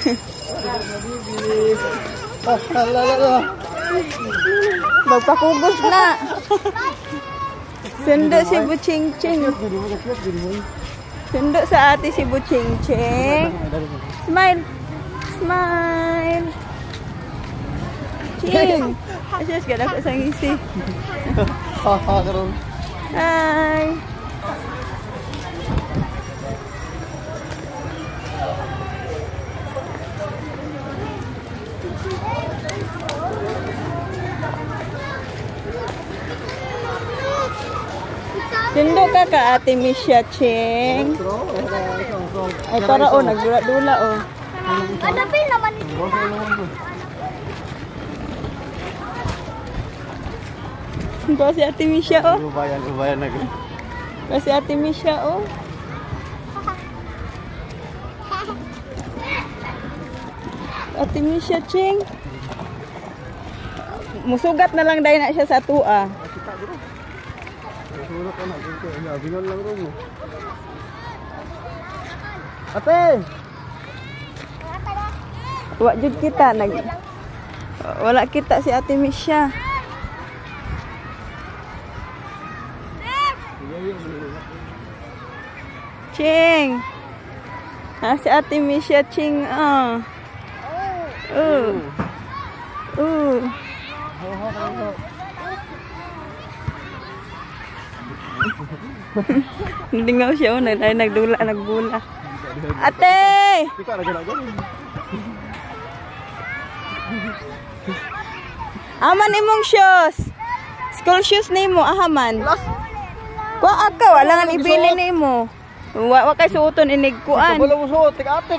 Oh, lalala. Magpakugos na. Sundo si Buchingching. Sundo sa ate si Buchingching. Smile. Smile. Ching. Asyos ka ako sa ngisi. Haha, karon. Hi. Sundo ka ka ate Misha, Ching. Ay para o, nagdula-dula o. Adapin naman ito. Ito si ate Misha o. Ubayan na. Ito si ate Misha o. Ate Misha, Ching. Musugat na lang dahil na siya sa tua. Ate! Wajud kita wala kita si ate Misha. Ching. Si ate Misha, Ching. Nandingaw siya, nagbula. Ate! Aman imong shoes. School shoes nimo, ahaman. Kuha ka, wala nga ibili nimo. Wa kay suoton inigkuan. Wala mo suot, tik-atik.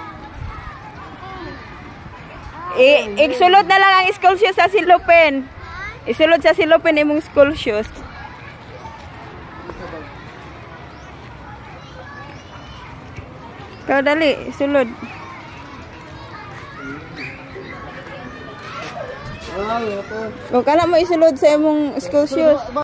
Isulod na lang ang school shoes sa silupin. Isulod sa silupin imong school shoes. Kau dali, sulod. O kana mo isulod sa imong school shoes.